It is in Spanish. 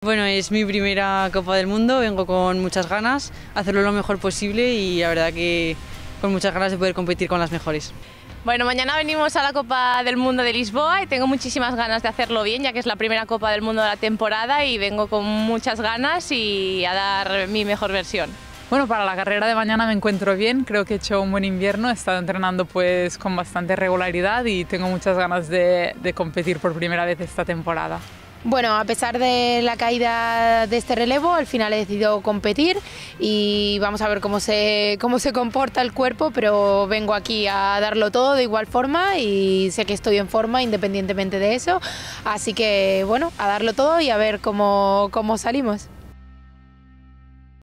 Bueno, es mi primera Copa del Mundo, vengo con muchas ganas, hacerlo lo mejor posible y la verdad que con muchas ganas de poder competir con las mejores. Bueno, mañana venimos a la Copa del Mundo de Lisboa y tengo muchísimas ganas de hacerlo bien, ya que es la primera Copa del Mundo de la temporada y vengo con muchas ganas y a dar mi mejor versión. Bueno, para la carrera de mañana me encuentro bien, creo que he hecho un buen invierno, he estado entrenando pues con bastante regularidad y tengo muchas ganas de competir por primera vez esta temporada. Bueno, a pesar de la caída de este relevo, al final he decidido competir y vamos a ver cómo se comporta el cuerpo, pero vengo aquí a darlo todo de igual forma y sé que estoy en forma independientemente de eso, así que bueno, a darlo todo y a ver cómo salimos.